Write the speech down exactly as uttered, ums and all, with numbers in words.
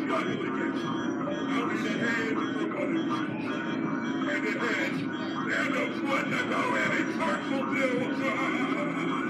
everybody to get you. I need a hand to promote it. And the head, they're the one to go in and circle bills.